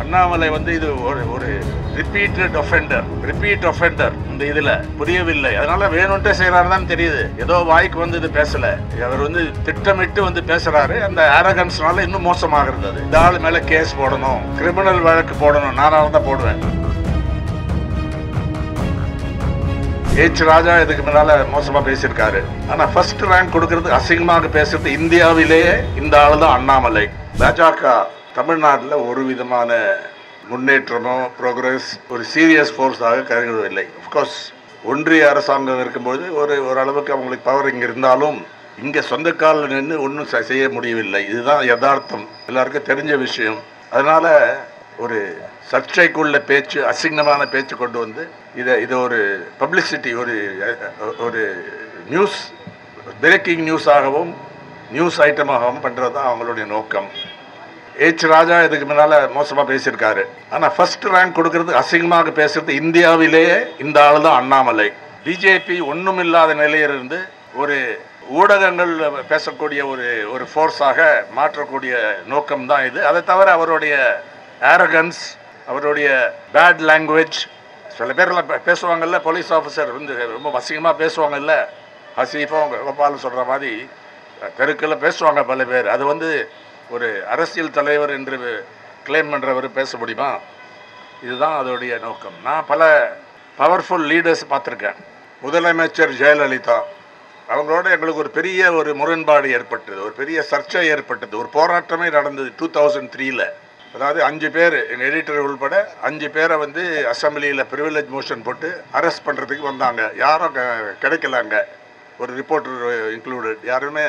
அண்ணாமலை வந்து இது ஒரு ரிப்பீட் ஒஃபெண்டர் இந்த இதுல புரியவில்லை. அதனால வேணும்ட்டே செய்யறாருதான் தெரியுது. ஏதோ வாய்க்கு வந்து இது பேசல, அவர் வந்து திட்டமிட்டு வந்து பேசுறாரு. அந்த அரகன்ஸ்னால இன்னும் மோசமாகிறது. அது இந்த ஆள் மேல கேஸ் போடணும், கிரிமினல் வழக்கு போடணும். நானாக தான் போடுவேன். H. ராஜா இதுக்கு முன்னால மோசமா பேசியிருக்காரு. ஆனா ஃபர்ஸ்ட் ரேங்க் கொடுக்கறது, அசிங்கமாக பேசுறது இந்தியாவிலேயே இந்த ஆளு தான் அண்ணாமலை. பாஜக தமிழ்நாட்டில் ஒரு விதமான முன்னேற்றமோ ப்ரோக்ரஸ் ஒரு சீரியஸ் ஃபோர்ஸாக கருதவில்லை. அஃப்கோர்ஸ் ஒன்றிய அரசாங்கம் இருக்கும்போது ஓரளவுக்கு அவங்களுக்கு பவர் இங்கே இருந்தாலும் இங்கே சொந்த காலில் நின்று ஒன்றும் செய்ய முடியவில்லை. இதுதான் யதார்த்தம், எல்லாருக்கும் தெரிஞ்ச விஷயம். அதனால ஒரு சர்ச்சைக்குள்ள பேச்சு, அசிங்கமான பேச்சு கொண்டு வந்து இதை ஒரு பப்ளிசிட்டி, ஒரு நியூஸ், பிரேக்கிங் நியூஸாகவும் நியூஸ் ஐட்டமாகவும் பண்ணுறது தான் அவங்களுடைய நோக்கம். H. ராஜா இதுக்கு முன்னால் மோசமாக பேசியிருக்காரு. ஆனால் ஃபர்ஸ்ட் ரேங்க் கொடுக்கறது, அசிங்கமாக பேசுறது இந்தியாவிலேயே இந்த ஆளு தான் அண்ணாமலை. பிஜேபி ஒன்றும் இல்லாத நிலையிலிருந்து ஒரு ஊடகங்கள் பேசக்கூடிய ஒரு ஃபோர்ஸாக மாற்றக்கூடிய நோக்கம் தான் இது. அதை தவிர அவருடைய அரகன்ஸ், அவருடைய பேட் லாங்குவேஜ், சில பேர்லாம் பேசுவாங்கல்ல, போலீஸ் ஆஃபீஸர் வந்து ரொம்ப அசிங்கமாக பேசுவாங்கல்ல, ஹசீஃபும் கோபாலும் சொல்கிற மாதிரி தெருக்கில் பேசுவாங்க பல பேர். அது வந்து ஒரு அரசியல் தலைவர் என்று கிளைம் பண்ணுறவர் பேச முடியுமா? இதுதான் அதோடைய நோக்கம். நான் பல பவர்ஃபுல் லீடர்ஸ் பார்த்துருக்கேன். முதலமைச்சர் ஜெயலலிதா அவங்களோட எங்களுக்கு ஒரு பெரிய முரண்பாடு ஏற்பட்டது, ஒரு பெரிய சர்ச்சை ஏற்பட்டது, ஒரு போராட்டமே நடந்தது 2003. அதாவது 5 பேர், எங்கள் எடிட்டர் உள்பட 5 பேரை வந்து அசம்பிளியில் ப்ரிவிலேஜ் மோஷன் போட்டு அரெஸ்ட் பண்ணுறதுக்கு வந்தாங்க. யாரும் கிடைக்கலாங்க, ஒரு ரிப்போர்ட்டர் இன்க்ளூடட். யாருமே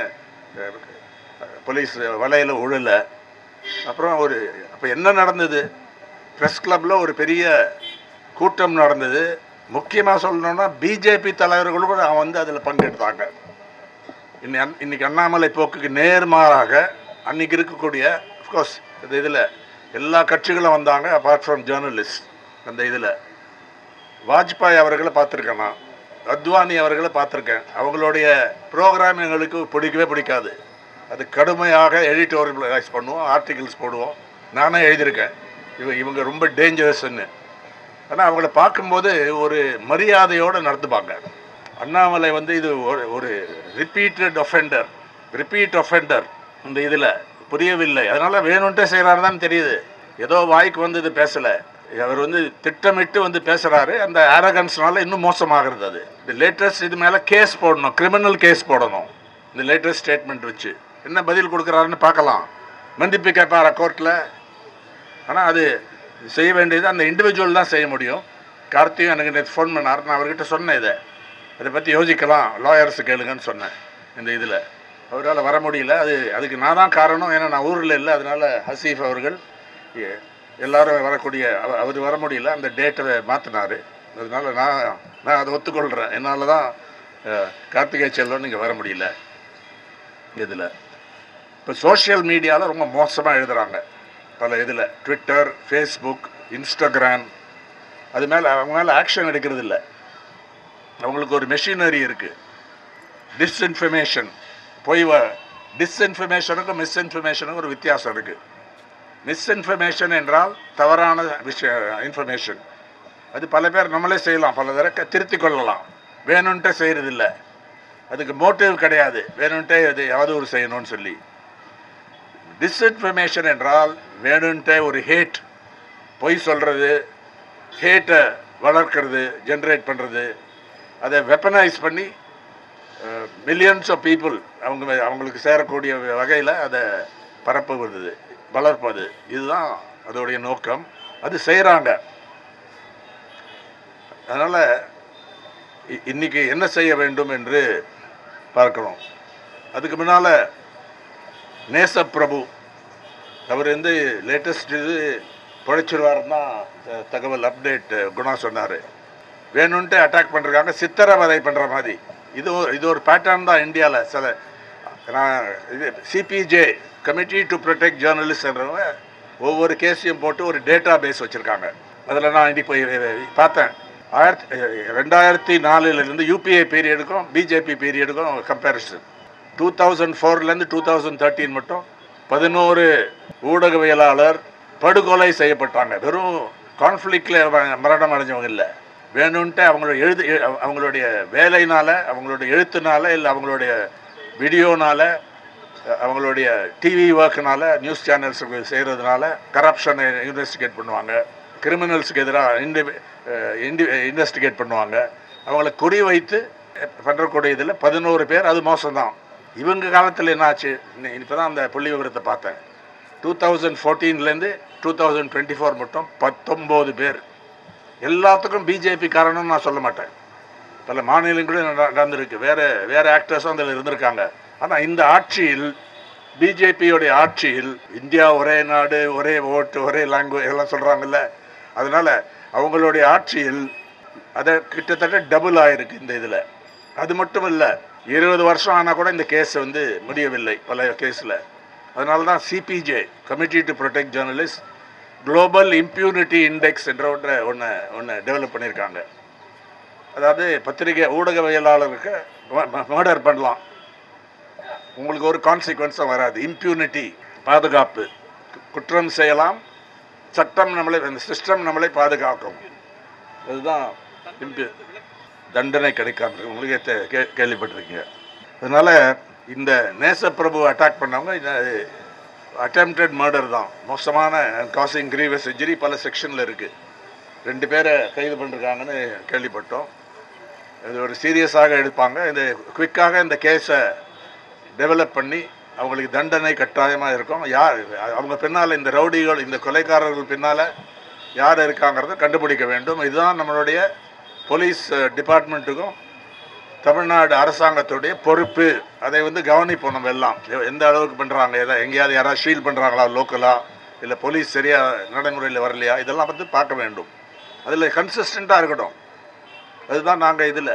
போலீஸ் வலையில் உழலை. அப்புறம் அப்போ என்ன நடந்தது? ப்ரெஸ் கிளப்பில் ஒரு பெரிய கூட்டம் நடந்தது. முக்கியமாக சொல்லணுன்னா பிஜேபி தலைவர்களும் கூட வந்து அதில் பங்கெடுத்தாங்க. இன்னைக்கு அண்ணாமலை போக்குக்கு நேர்மாறாக அன்றைக்கி இருக்கக்கூடிய, அஃப்கோர்ஸ் இந்த இதில் எல்லா கட்சிகளும் வந்தாங்க, அப்பார்ட் ஃப்ரம் ஜேர்னலிஸ்ட். அந்த இதில் வாஜ்பாய் அவர்களை பார்த்துருக்கேன், நான் அத்வானி அவர்களை பார்த்துருக்கேன். அவங்களுடைய ப்ரோக்ராம் எங்களுக்கு பிடிக்கவே பிடிக்காது. அது கடுமையாக எடிட்டோரியலைஸ் பண்ணுவோம், ஆர்டிகிள்ஸ் போடுவோம். நானே எழுதியிருக்கேன் இவங்க ரொம்ப டேஞ்சரஸ்ன்னு. ஆனால் அவங்கள பார்க்கும்போது ஒரு மரியாதையோடு நடந்துப்பாங்க. அண்ணாமலை வந்து இது ஒரு ரிப்பீட் ஒஃபெண்டர் இந்த இதில் புரியவில்லை. அதனால் வேணும்ட்டே செய்கிறாரு தான் தெரியுது. ஏதோ வாய்க்கு வந்து இது பேசலை, அவர் வந்து திட்டமிட்டு வந்து பேசுகிறாரு. அந்த அரகன்ஸ்னால இன்னும் மோசமாகிறது. அது இந்த லேட்டஸ்ட் இது மேலே கேஸ் போடணும், கிரிமினல் கேஸ் போடணும். இந்த லேட்டஸ்ட் ஸ்டேட்மெண்ட் வச்சு என்ன பதில் கொடுக்குறாருன்னு பார்க்கலாம். மன்னிப்பு கேட்பாரா கோர்ட்டில்? ஆனால் அது செய்ய வேண்டியது அந்த இண்டிவிஜுவல் தான் செய்ய முடியும். கார்த்தியும் எனக்கு நேற்று ஃபோன் பண்ணார். நான் அவர்கிட்ட சொன்னேன், அதை பற்றி யோசிக்கலாம், லாயர்ஸு கேளுங்கன்னு சொன்னேன். இந்த இதில் அவரால் வர முடியல. அதுக்கு நான் தான் காரணம். ஏன்னா நான் ஊரில் இல்லை. அதனால் ஹசீஃப் அவர்கள் எல்லோரும் வரக்கூடிய அவர் வர முடியல, அந்த டேட்டை மாற்றினார். அதனால் நான் அதை ஒத்துக்கொள்கிறேன். என்னால் தான் கார்த்திகை செல்வன் இங்கே வர முடியல. இதில் இப்போ சோஷியல் மீடியாவில் ரொம்ப மோசமாக எழுதுகிறாங்க. பல இதில் ட்விட்டர், ஃபேஸ்புக், இன்ஸ்டாகிராம், அது மேலே அவங்க மேலே ஆக்ஷன் எடுக்கிறது இல்லை. அவங்களுக்கு ஒரு மெஷினரி இருக்குது. டிஸ்இன்ஃபர்மேஷன், டிஸ்இன்ஃபர்மேஷனுக்கும் மிஸ்இன்ஃபர்மேஷனுக்கும் ஒரு வித்தியாசம் இருக்குது. மிஸ்இன்ஃபர்மேஷன் என்றால் தவறான இன்ஃபர்மேஷன். அது பல பேர் நம்மளே செய்யலாம், பல தடவை திருத்தி கொள்ளலாம். வேணும்ன்ட்டு செய்கிறதில்ல, அதுக்கு மோட்டிவ் கிடையாது, வேணும்ன்ட்டே அது யாவது செய்யணும்னு சொல்லி. டிஸ்இன்ஃபர்மேஷன் என்றால் வேணும்ன்ட்டே ஒரு ஹேட், பொய் சொல்கிறது, ஹேட்டை வளர்க்கிறது, ஜென்ரேட் பண்ணுறது, அதை வெப்பனைஸ் பண்ணி மில்லியன்ஸ் ஆஃப் பீப்புள் அவங்களுக்கு சேரக்கூடிய வகையில் அதை பரப்புவது, வளர்ப்பது. இதுதான் அதோடைய நோக்கம். அது செய்கிறாங்க. அதனால் இன்றைக்கி என்ன செய்ய வேண்டும் என்று பார்க்கணும். அதுக்கு முன்னால் நேசப்பிரபு அவர் வந்து லேட்டஸ்ட் இது பிழைச்சிருவாருன்னா தகவல் அப்டேட் குணா சொன்னார். வேணும்ன்ட்டு அட்டாக் பண்ணுறாங்க, சித்திரவதை பண்ணுற மாதிரி. இது ஒரு பேட்டர்ன் தான் இந்தியாவில். சில இது சிபிஜே, கமிட்டி டு ப்ரொடெக்ட் ஜேர்னலிஸ்ட்ன்றவங்க ஒவ்வொரு கேஸையும் போட்டு ஒரு டேட்டா பேஸ் வச்சுருக்காங்க. அதில் நான் இன்னைக்கு போய் பார்த்தேன். 2004 யூபிஏ பீரியடுக்கும் பிஜேபி பீரியடுக்கும் கம்பேரிசன். 2004 2013 மட்டும் 11 ஊடகவியலாளர், படுகொலை செய்யப்பட்டாங்க. வெறும் கான்ஃப்ளிக்டில் மரணம் அடைஞ்சவங்க இல்லை, வேணும்ன்ட்டு அவங்களுடைய வேலையினால, அவங்களுடைய எழுத்துனால, இல்லை அவங்களுடைய வீடியோனால, அவங்களுடைய டிவி ஒர்க்குனால, நியூஸ் சேனல்ஸுக்கு செய்கிறதுனால கரப்ஷனை இன்வெஸ்டிகேட் பண்ணுவாங்க, கிரிமினல்ஸுக்கு எதிராக இன்வெஸ்டிகேட் பண்ணுவாங்க. அவங்கள குறி வைத்து பண்ணுறக்கூடிய இதில் 11 பேர், அது மோசம்தான். இவங்க காலத்தில் என்னாச்சு, இப்போ தான் அந்த புள்ளி விவரத்தை பார்த்தேன். 2014 2024 மட்டும் 19 பேர். எல்லாத்துக்கும் பிஜேபி காரணம்னு நான் சொல்ல மாட்டேன். பல மாநிலங்களும் நடந்திருக்கு, வேறு ஆக்டர்ஸும் அதில் இருந்திருக்காங்க. ஆனால் இந்த ஆட்சியில், பிஜேபியோடைய ஆட்சியில், இந்தியா ஒரே நாடு, ஒரே ஓட்டு, ஒரே லாங்குவேஜ் எல்லாம் சொல்கிறாங்கல்ல, அதனால் அவங்களுடைய ஆட்சியில் அதை கிட்டத்தட்ட டபுள் ஆகிருக்கு இந்த இதில். அது மட்டும் இல்லை, 20 வருஷம் ஆனால் கூட இந்த கேஸ் வந்து முடியவில்லை பல கேஸில். அதனால தான் CPJ, committee to protect journalist, global impunity index என்ற ஒன்று டெவலப் பண்ணியிருக்காங்க. அதாவது பத்திரிகை ஊடகவியலாளருக்கு மர்டர் பண்ணலாம், உங்களுக்கு ஒரு கான்சிக்வன்ஸும் வராது. இம்ப்யூனிட்டி, பாதுகாப்பு, குற்றம் செய்யலாம், சட்டம் நம்மளை, அந்த சிஸ்டம் நம்மளை பாதுகாக்கும். அதுதான் தண்டனை கிடைக்காம உங்களுக்கு கேள்விப்பட்டிருக்கீங்க. அதனால் இந்த நேசப்பிரபு அட்டாக் பண்ணவங்க அட்டெம்ப்டட் மர்டர் தான், மோசமான காசிங் கிரீவஸ் இன்ஜுரி பல செக்ஷனில் இருக்குது. 2 பேரை கைது பண்ணிருக்காங்கன்னு கேள்விப்பட்டோம். இது ஒரு சீரியஸாக எடுப்பாங்க. இது குவிக்காக இந்த கேஸை டெவலப் பண்ணி அவங்களுக்கு தண்டனை கட்டாயமாக இருக்கும். யார் அவங்க பின்னால், இந்த ரவுடிகள், இந்த கொலைக்காரர்கள் பின்னால் யார் இருக்காங்கிறத கண்டுபிடிக்க வேண்டும். இதுதான் நம்மளுடைய போலீஸ் டிபார்ட்மெண்ட்டுக்கும் தமிழ்நாடு அரசாங்கத்துடைய பொறுப்பு. அதை வந்து கவனிப்போம் நம்ம எல்லாம், எந்த அளவுக்கு பண்ணுறாங்க, எங்கேயாவது யாராவது ஷீல் பண்ணுறாங்களா லோக்கலாக, இல்லை போலீஸ் சரியாக நடைமுறையில் வரலையா, இதெல்லாம் வந்து பார்க்க வேண்டும். அதில் கன்சிஸ்டண்ட்டாக இருக்கட்டும். அதுதான் நாங்கள் இதில்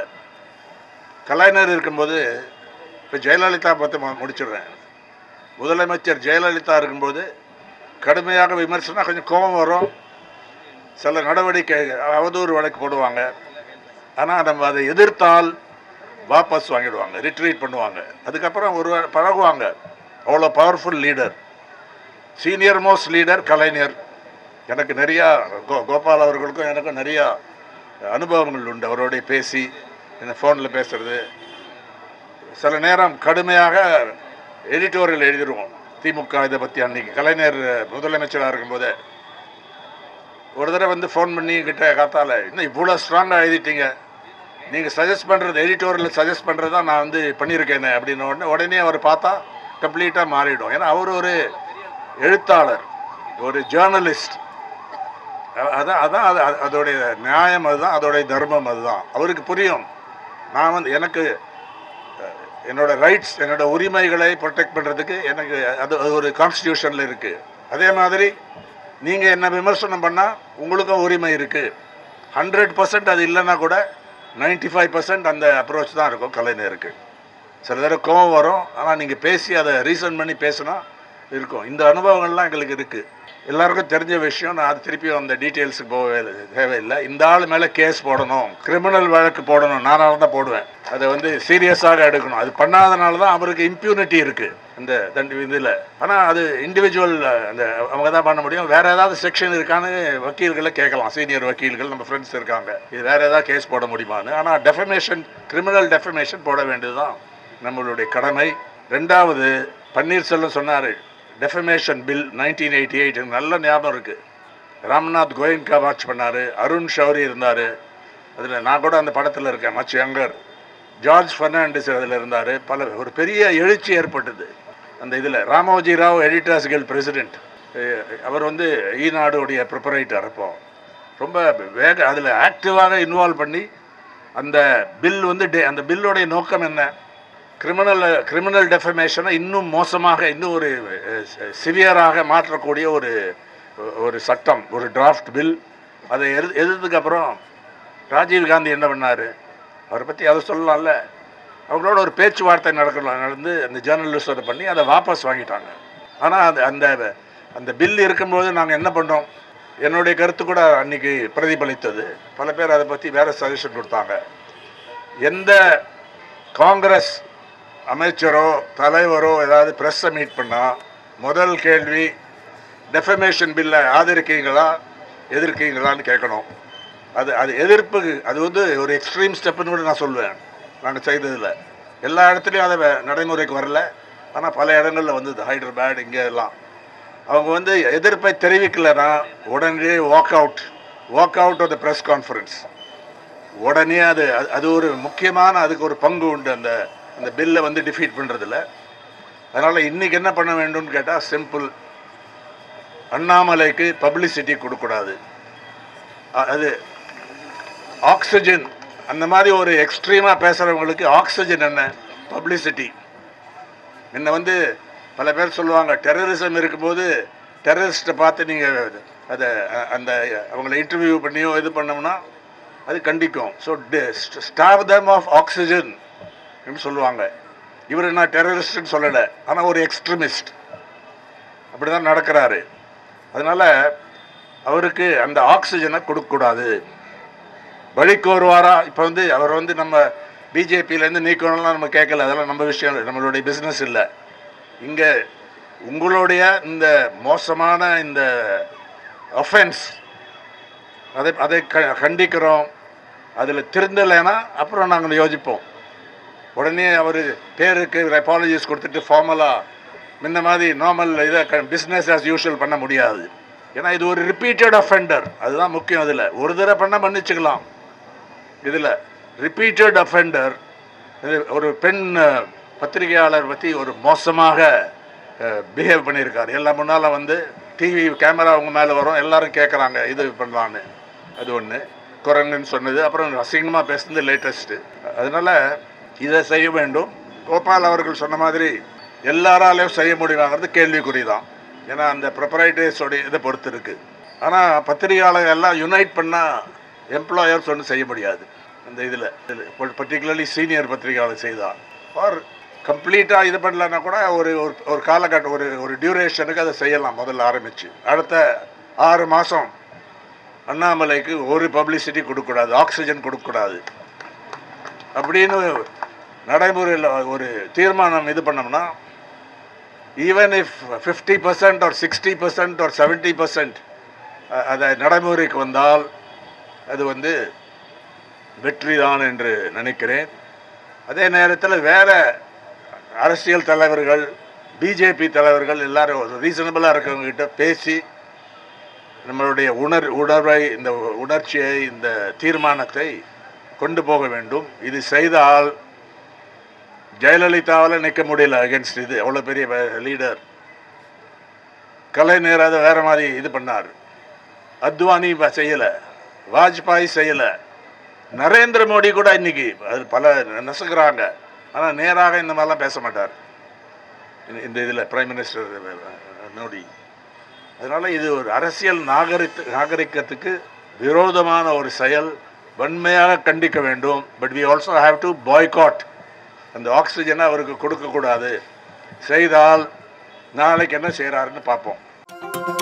கலைஞர் இருக்கும்போது, இப்போ ஜெயலலிதா பற்றி முடிச்சிடுறேன். முதலமைச்சர் ஜெயலலிதா இருக்கும்போது கடுமையாக விமர்சனம், கொஞ்சம் கோபம் வரும், சில நடவடிக்கை அவதூறு வழக்கு போடுவாங்க. ஆனால் நம்ம அதை எதிர்த்தால் வாபஸ் வாங்கிடுவாங்க, ரிட்ரீட் பண்ணுவாங்க. அதுக்கப்புறம் பழகுவாங்க. அவ்வளோ powerful leader, senior most leader Kalaignar. எனக்கு நிறையா கோபால் அவர்களுக்கும் எனக்கும் நிறையா அனுபவங்கள் உண்டு. அவரோடைய பேசி, இந்த ஃபோனில் பேசுகிறது, சில நேரம் கடுமையாக எடிட்டோரியல் எழுதிடுவோம் திமுக இதை பற்றி. அன்றைக்கி கலைஞர் முதலமைச்சராக இருக்கும்போதே ஒரு தடவை வந்து ஃபோன் பண்ணி கிட்ட காத்தால, இன்னும் இவ்வளோ ஸ்ட்ராங்காக எழுதிட்டீங்க, நீங்கள் சஜஸ்ட் பண்ணுறது, எடிட்டோரியல் சஜஸ்ட் பண்ணுறது தான் நான் வந்து பண்ணியிருக்கேனே அப்படின்னு உடனே அவர் பார்த்தா கம்ப்ளீட்டாக மாறிடும். ஏன்னா அவர் ஒரு எழுத்தாளர், ஒரு ஜேர்னலிஸ்ட். அதான் அதோடைய நியாயம், அதுதான் அதோடைய தர்மம், அதுதான் அவருக்கு புரியும். நான் வந்து எனக்கு என்னோட ரைட்ஸ், என்னோட உரிமைகளை ப்ரொடெக்ட் பண்ணுறதுக்கு எனக்கு அது ஒரு கான்ஸ்டியூஷனில் இருக்குது. அதே மாதிரி நீங்கள் என்ன விமர்சனம் பண்ணால் உங்களுக்கும் உரிமை இருக்குது. 100% அது இல்லைன்னா கூட 95% அந்த அப்ரோச் தான் இருக்கும் கலைஞருக்கு. சில தடவை கோவம் வரும், ஆனால் நீங்கள் பேசி அதை ரீசன் பண்ணி பேசினா இருக்கும். இந்த அனுபவங்கள்லாம் எங்களுக்கு இருக்குது. எல்லாருக்கும் தெரிஞ்ச விஷயம். நான் அது திருப்பியும் அந்த டீட்டெயில்ஸுக்கு போகவே தேவையில்லை. இந்த ஆள் மேலே கேஸ் போடணும், கிரிமினல் வழக்கு போடணும், நானாக தான் போடுவேன். அதை வந்து சீரியஸாக எடுக்கணும். அது பண்ணாதனால தான் அவருக்கு இம்ப்யூனிட்டி இருக்குது இந்த இதில். ஆனால் அது இண்டிவிஜுவல், அந்த அவங்க தான் பண்ண முடியும். வேறு ஏதாவது செக்ஷன் இருக்கான்னு வக்கீல்களை கேட்கலாம், சீனியர் வக்கீல்கள் நம்ம ஃப்ரெண்ட்ஸ் இருக்காங்க, இது வேறு ஏதாவது கேஸ் போட முடியுமான்னு. ஆனால் டெஃபமேஷன், கிரிமினல் டெஃபமேஷன் போட வேண்டியது தான் நம்மளுடைய கடமை. 2வது, பன்னீர்செல்வம் சொன்னார், டெஃபமேஷன் பில் 1988 நல்ல ஞாபகம் இருக்குது. ராம்நாத் கோயன்கா வாட்ச் பண்ணார், அருண் ஷௌரி இருந்தார், அதில் நான் கூட அந்த படத்தில் இருக்கேன், மச் யங்கர். ஜார்ஜ் ஃபெர்னாண்டஸ் அதில் இருந்தார். ஒரு பெரிய எழுச்சி ஏற்பட்டது அந்த இதில். Ramoji Rao editors guild president, அவர் வந்து ஈநாடுடைய ப்ரிப்பரேட்டர். அப்போ ரொம்ப அதில் ஆக்டிவாக இன்வால்வ் பண்ணி அந்த பில் வந்து அந்த பில்லுடைய நோக்கம் என்ன, கிரிமினல் டெஃபமேஷனை இன்னும் மோசமாக, இன்னும் ஒரு சிவியராக மாற்றக்கூடிய ஒரு சட்டம், ஒரு டிராஃப்ட் பில். அதை எதிர்த்ததுக்கப்புறம் ராஜீவ்காந்தி என்ன பண்ணார், அவரை பற்றி அதை சொல்லலாம்ல, அவங்களோட ஒரு பேச்சுவார்த்தை நடந்து அந்த ஜேர்னலிஸ்டோட பண்ணி அதை வாபஸ் வாங்கிட்டாங்க. ஆனால் அந்த பில் இருக்கும்போது நாங்கள் என்ன பண்ணோம், என்னுடைய கருத்து கூட அன்றைக்கி பிரதிபலித்தது. பல பேர் அதை பற்றி வேறு சஜஷன் கொடுத்தாங்க. எந்த காங்கிரஸ் அமைச்சரோ தலைவரோ ஏதாவது ப்ரெஸ்ஸை மீட் பண்ணால் முதல் கேள்வி, டெஃபமேஷன் பில்லை ஆதரிக்கீங்களா எதிர்க்கீங்களான்னு கேட்கணும். அது எதிர்ப்பு, அது வந்து ஒரு எக்ஸ்ட்ரீம் ஸ்டெப்புன்னு கூட நான் சொல்வேன். நாங்கள் செய்ததில் எல்லா இடத்துலையும் அதை நடைமுறைக்கு வரல, ஆனால் பல இடங்களில் வந்தது. ஹைதராபாத் இங்கே எல்லாம் அவங்க வந்து எதிர்ப்பை தெரிவிக்கலைன்னா உடனே walk out of the press conference. உடனே அது ஒரு முக்கியமான, அதுக்கு ஒரு பங்கு உண்டு அந்த பில்லை வந்து டிஃபீட் பண்ணுறதில்ல. அதனால் இன்றைக்கி என்ன பண்ண வேண்டும்னு கேட்டால் சிம்பிள், அண்ணாமலைக்கு பப்ளிசிட்டி கொடுக்கக்கூடாது. அது ஆக்சிஜன், அந்த மாதிரி ஒரு எக்ஸ்ட்ரீமாக பேசுகிறவங்களுக்கு ஆக்சிஜன் என்ன? பப்ளிசிட்டி. என்ன வந்து பல பேர் சொல்லுவாங்க, டெரரிசம் இருக்கும்போது டெரரிஸ்ட்டை பார்த்து நீங்கள் அவங்கள இன்டர்வியூ பண்ணியோ இது பண்ணோம்னா அது கண்டிக்கும். So stop them of oxygen என்று சொல்லுவாங்க. இவர் நான் டெரரிஸ்ட்னு சொல்லலை, ஆனால் ஒரு எக்ஸ்ட்ரீமிஸ்ட் அப்படி தான் நடக்கிறாரு. அதனால் அவருக்கு அந்த ஆக்சிஜனை கொடுக்கக்கூடாது. வழிக்கு வருவாரா? இப்போ வந்து அவர் வந்து நம்ம பிஜேபியிலேருந்து நீக்கணும்லாம் நம்ம கேட்கல, அதெல்லாம் நம்ம விஷயம் இல்லை, நம்மளுடைய பிஸ்னஸ் இல்லை. இங்கே உங்களுடைய இந்த மோசமான இந்த அஃபென்ஸ் அதை கண்டிக்கிறோம். அதில் திருந்தலைன்னா அப்புறம் நாங்கள் யோசிப்போம். உடனே அவர் பேருக்கு அப்பாலஜிஸ் கொடுத்துட்டு ஃபார்மலாக முன்ன மாதிரி நார்மல் இதை பிஸ்னஸ் ஆஸ் யூஷுவல் பண்ண முடியாது. ஏன்னா இது ஒரு ரிப்பீட்டட் அஃபெண்டர், அதுதான் முக்கியம். அதில் ஒரு தடவை பண்ணால் மன்னிச்சுக்கலாம். இதில் ரிப்பீட்டட் அஃபெண்டர், ஒரு பெண் பத்திரிகையாளர் பற்றி ஒரு மோசமாக பிஹேவ் பண்ணியிருக்கார். எல்லாம் முன்னால் வந்து டிவி கேமரா அவங்க மேலே வரும், எல்லோரும் கேட்குறாங்க இது பண்ணலான்னு. அது ஒன்று குரங்குன்னு சொன்னது, அப்புறம் அசிங்கமாக பேசுனது லேட்டஸ்ட்டு. அதனால் இதை செய்ய வேண்டும். கோபால் அவர்கள் சொன்ன மாதிரி எல்லாராலையும் செய்ய முடியுங்கிறது கேள்விக்குறி தான். ஏன்னா அந்த ப்ரொப்ரைட்டர்ஸோடைய இதை பொறுத்து இருக்குது. ஆனால் பத்திரிகையாளர்கள் எல்லாம் யுனைட் பண்ணால் எம்ப்ளாயர்ஸ் ஒன்றும் செய்ய முடியாது. அந்த இதில் பர்டிகுலர்லி சீனியர் பத்திரிகையாளர் செய்தால் ஆர் கம்ப்ளீட்டாக இது பண்ணலன்னா கூட ஒரு காலகட்டம் ஒரு டியூரேஷனுக்கு அதை செய்யலாம். முதல்ல ஆரம்பித்து அடுத்த 6 மாதம் அண்ணாமலைக்கு ஒரு பப்ளிசிட்டி கொடுக்கக்கூடாது, ஆக்சிஜன் கொடுக்கக்கூடாது அப்படின்னு நடைமுறையில் ஒரு தீர்மானம் இது பண்ணோம்னா, ஈவன் இஃப் 50% or 60% or 70% அதை நடைமுறைக்கு வந்தால் அது வந்து வெற்றி தான் என்று நினைக்கிறேன். அதே நேரத்தில் வேறு அரசியல் தலைவர்கள், பிஜேபி தலைவர்கள் எல்லாரும் ரீசனபிளாக இருக்கிறவங்ககிட்ட பேசி நம்மளுடைய உணர்வை, இந்த உணர்ச்சியை, இந்த தீர்மானத்தை கொண்டு போக வேண்டும். இது செய்தால் ஜெயலலிதாவால் நிற்க முடியல அகேன்ஸ்ட் இது, அவ்வளோ பெரிய லீடர். கலைஞர் அதை வேறு மாதிரி இது பண்ணார். அத்வானி செய்யலை, வாஜ்பாய் செய்யலை, நரேந்திர மோடி கூட இன்னைக்கு அது பல நசுக்கிறாங்க. ஆனால் நேராக இந்த மாதிரிலாம் பேச மாட்டார் இந்த இதில் பிரைம் மினிஸ்டர் மோடி. அதனால் இது ஒரு அரசியல் நாகரிகத்துக்கு விரோதமான ஒரு செயல், வன்மையாக கண்டிக்க வேண்டும். But we also have to boycott. அந்த ஆக்சிஜனை அவருக்கு கொடுக்கக்கூடாது. செய்தால் நாளைக்கு என்ன செய்கிறாருன்னு பார்ப்போம்.